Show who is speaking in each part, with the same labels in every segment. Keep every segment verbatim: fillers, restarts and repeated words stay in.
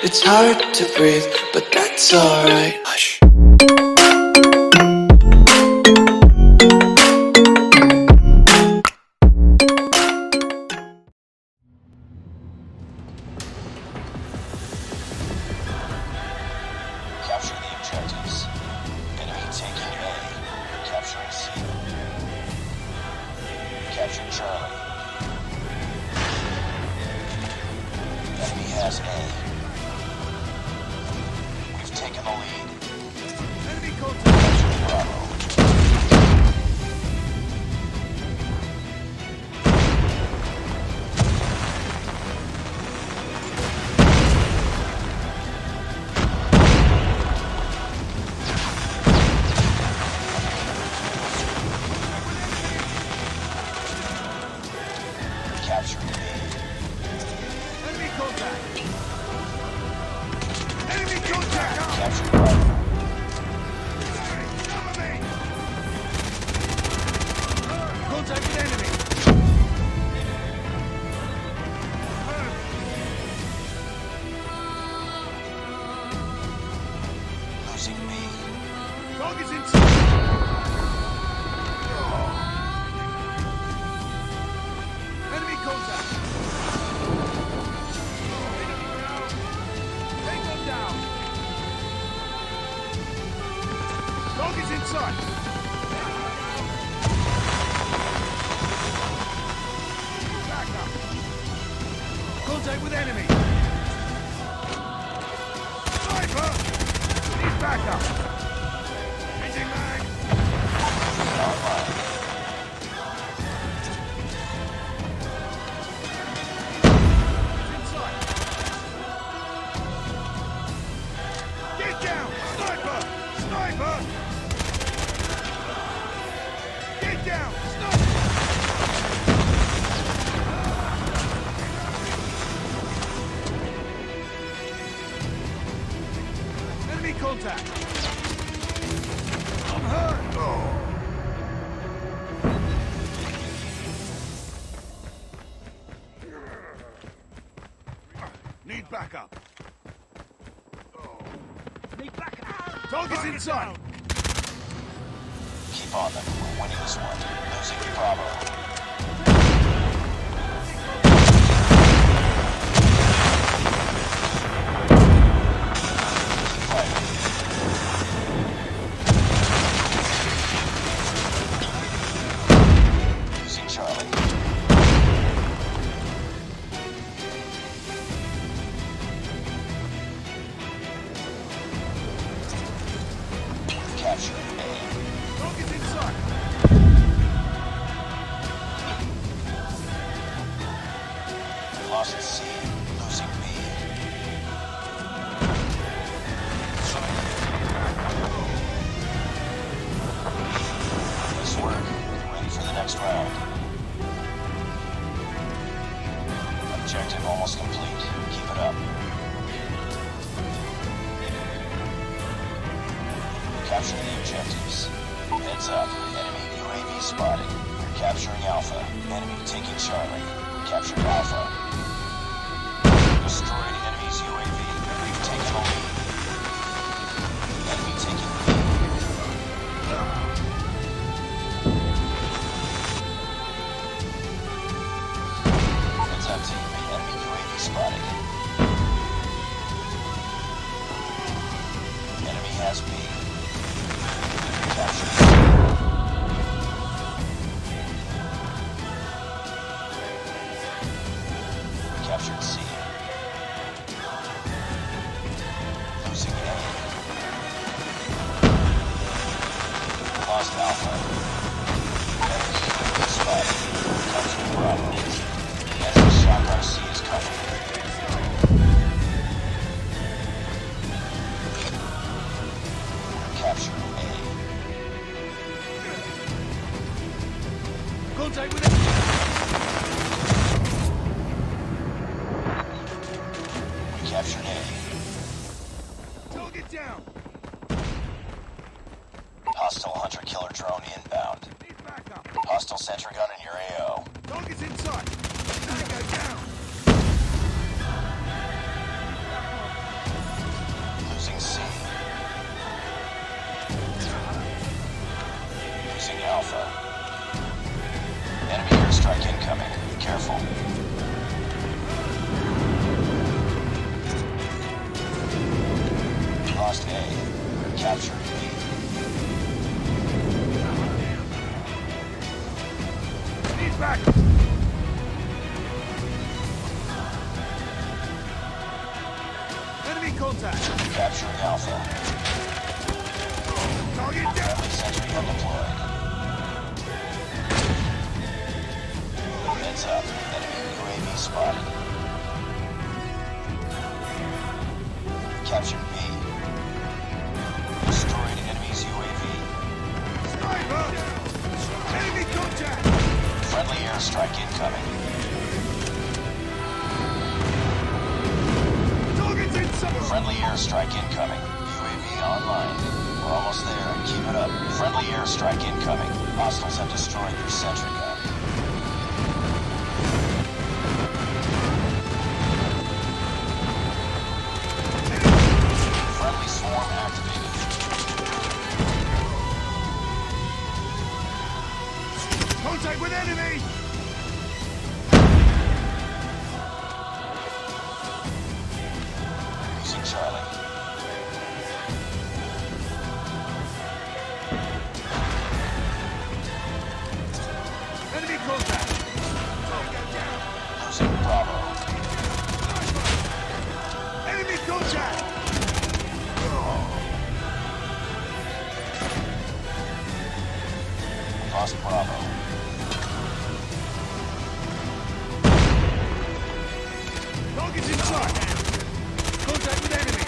Speaker 1: It's hard to breathe, but that's alright. Hush.
Speaker 2: Capture the objectives. Enemy taking A. Capturing C. Capture Charlie. Enemy has A. We've taken the lead. Enemy contact. Capture Bravo. Capturing B. Enemy contact! Enemy contact! Capture Bravo. Cover me! Contact with enemy! Losing B. Target's inside! Enemy contact! Take them down! Dog is inside! Back up! Contact with enemy! Sniper! Need backup! Changing mag! Online. Get down! Sniper! Sniper! Get down! Sniper! Enemy contact! I'm hurt! Oh. Need backup! Target's inside! Keep on them. We're winning this one. Losing Bravo. Keep fighting. Losing Charlie. Capture A. Target's inside! We lost C. Losing B. Nice work. Ready for the next round. Objective almost complete. Keep it up. Capture the objectives. Heads up. Enemy U A V spotted. We're capturing Alpha. Enemy taking Charlie. Captured Alpha. Destroyed enemy's U A V. We've taken the lead. Enemy taking B. Heads up, team. Enemy U A V spotted. Enemy has B. Captured. Captured C. Losing A. Lost Alpha. Enemy spotted. Captured Bravo. Enemy Shock R C is coming. Capture A. Contact with it. We captured A. Target down. Hostile hunter-killer drone inbound. Need backup. Hostile sentry gun in your A O. Target's inside. Tango down. Losing C. Losing Alpha. Enemy airstrike incoming. Be careful. Lost A. We're capturing B.
Speaker 3: He's back! Enemy contact!
Speaker 2: Capturing Alpha.
Speaker 3: Target down!
Speaker 2: Friendly sentry undeployed. Heads up. Enemy U A V spotted. Captured B. Destroyed enemy's U A V.
Speaker 3: Sniper! Enemy contact!
Speaker 2: Friendly airstrike incoming.
Speaker 3: Target's inside!
Speaker 2: Friendly airstrike incoming. U A V online. We're almost there. Keep it up. Friendly airstrike incoming. Hostiles have destroyed your sentry gun. Friendly swarm activated.
Speaker 3: Contact with enemy!
Speaker 2: Losing Charlie.
Speaker 3: Enemy contact! Target down!
Speaker 2: Losing Bravo.
Speaker 3: Enemy contact!
Speaker 2: Lost Bravo.
Speaker 3: Target's inside! Contact with enemy!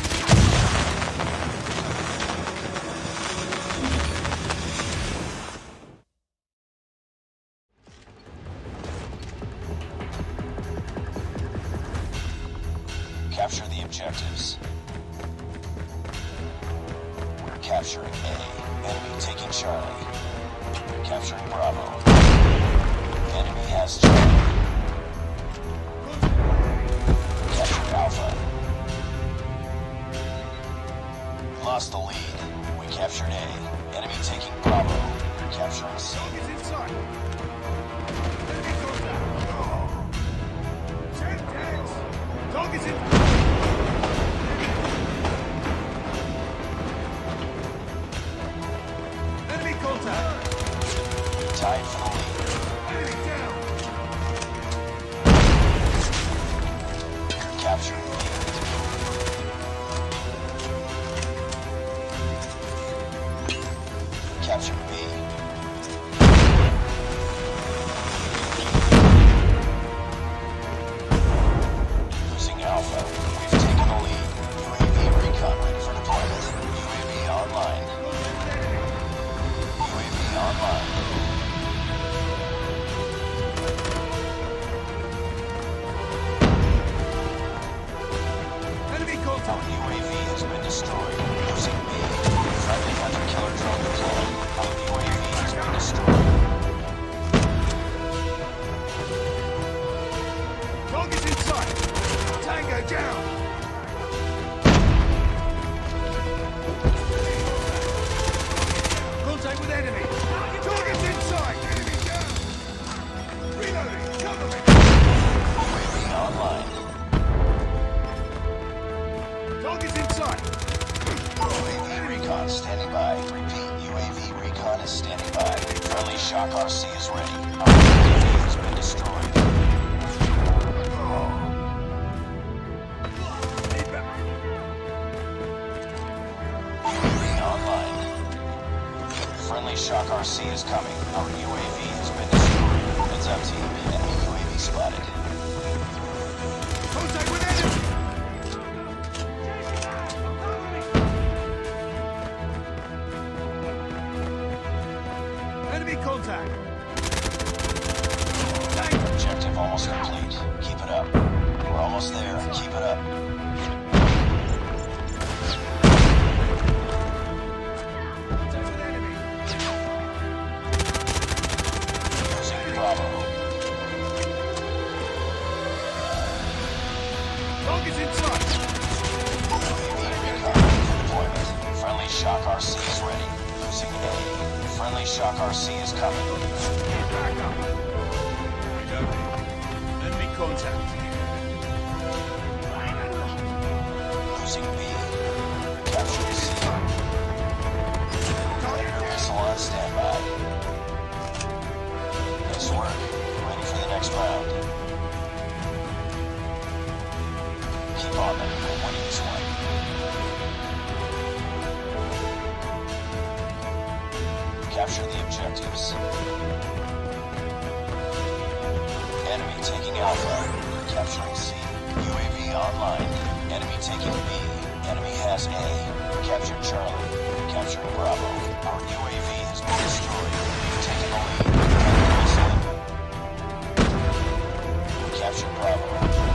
Speaker 2: Capture the objectives. We're capturing A. Enemy taking Charlie. Capturing Bravo. Enemy has Charlie. Captured Alpha. Lost the lead. We captured A. Enemy taking Bravo. We're capturing C.
Speaker 3: Target's inside! Enemy contact! Ten tanks! Target's in... Enemy contact!
Speaker 2: Tied for the lead.
Speaker 3: Enemy down!
Speaker 2: Capturing B. Captured B. Losing Alpha. We've taken the lead. U A V recon ready for deployment. U A V online. U A V online.
Speaker 3: Enemy
Speaker 2: Our
Speaker 3: contact!
Speaker 2: U A V has been destroyed. Losing B. Friendly hunter killer drone deployed. Our U A V has been destroyed.
Speaker 3: Target's inside! Tango down! Contact with enemy! Target's inside! Enemy down! Reloading! Cover me!
Speaker 2: U A V online.
Speaker 3: Target's inside!
Speaker 2: U A V recon standing by. Repeat, U A V recon is standing by. Friendly Shock R C is ready. Our U A V has been destroyed. U A V online. Friendly Shock R C is coming. Our U A V has been destroyed. Heads up, team. Enemy U A V spotted.
Speaker 3: Contact with enemy! Enemy contact! Tango!
Speaker 2: Objective almost complete. Keep it up. We're almost there. Keep it up.
Speaker 3: Contact with enemy!
Speaker 2: Losing Bravo. R C is coming.
Speaker 3: Back up. Reloading. Enemy contact.
Speaker 2: Losing B. Capturing C. Predator missile on standby. Nice work. Ready for the next round. Keep on them. We're winning this one. Capture the objectives. Enemy taking Alpha. Capturing C. U A V online. Enemy taking B. Enemy has A. Capture Charlie. Capturing Bravo. Our U A V has been destroyed. We've taken the lead. Capture Bravo.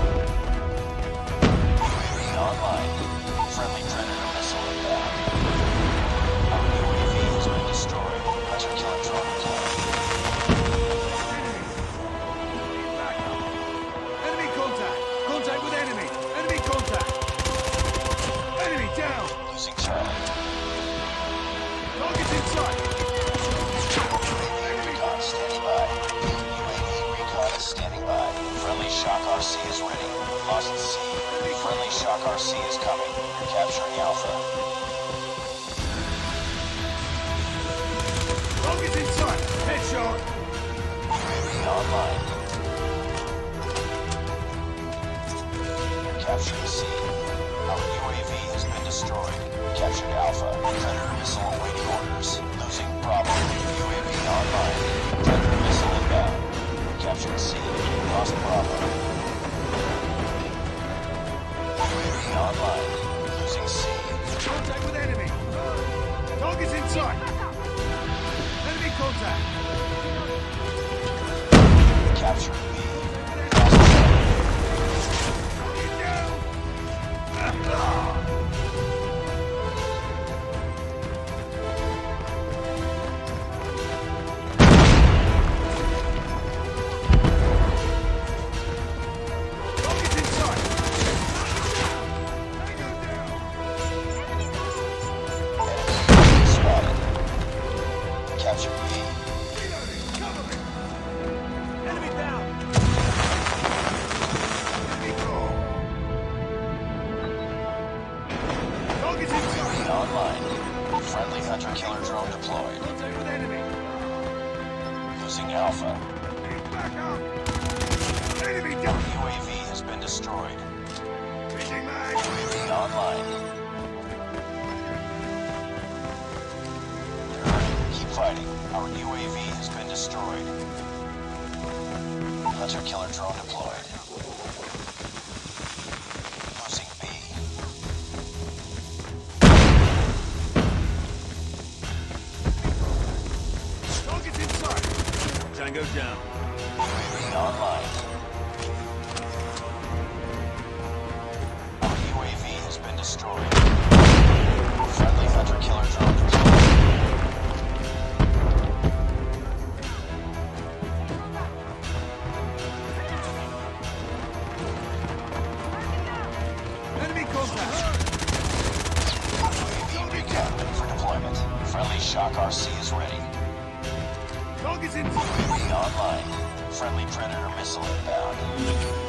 Speaker 2: U A V online. Friendly Predator missile inbound. Our U A V has been destroyed. Hunter killer drone deployed.
Speaker 3: Back up. Enemy contact. Contact with enemy. Enemy contact. Enemy down.
Speaker 2: Losing Charlie.
Speaker 3: Target's in sight.
Speaker 2: U A V recon standing by. U A V recon is standing by. Friendly Shock R C is ready. Lost C. Friendly Shock R C is coming. Capturing Alpha.
Speaker 3: Target's in sight. Headshot.
Speaker 2: U A V online. Capturing C. Our U A V has been destroyed. Captured Alpha. Predator missile awaiting orders. Losing Bravo. U A V online. Predator missile inbound. Captured C. Lost Bravo. U A V online. Losing C.
Speaker 3: Contact with enemy. Target's in sight. Enemy contact.
Speaker 2: Capturing B.
Speaker 3: Target down. Target's in sight. Tango down.
Speaker 2: Enemy spotted. Capture B.
Speaker 3: Reloading. Cover me. Enemy down. Enemy gone. Target's in sight.
Speaker 2: Online. Friendly hunter killer drone deployed.
Speaker 3: Contact with enemy.
Speaker 2: Losing Alpha.
Speaker 3: Back up. Enemy
Speaker 2: Our
Speaker 3: down.
Speaker 2: U A V has been destroyed.
Speaker 3: Fishing mag.
Speaker 2: U A V online. They're hurting. Keep fighting. Our U A V has been destroyed. Hunter killer drone deployed. Losing B.
Speaker 3: Target's in sight. Tango down.
Speaker 2: U A V online. Our U A V has been destroyed. Friendly hunter killer drone deployed.
Speaker 3: Enemy contact.
Speaker 2: U A V recon ready for deployment. Friendly Shock R C is ready.
Speaker 3: Target's in
Speaker 2: U A V online. Friendly Predator missile inbound.